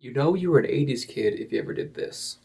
You know you were an 80s kid if you ever did this.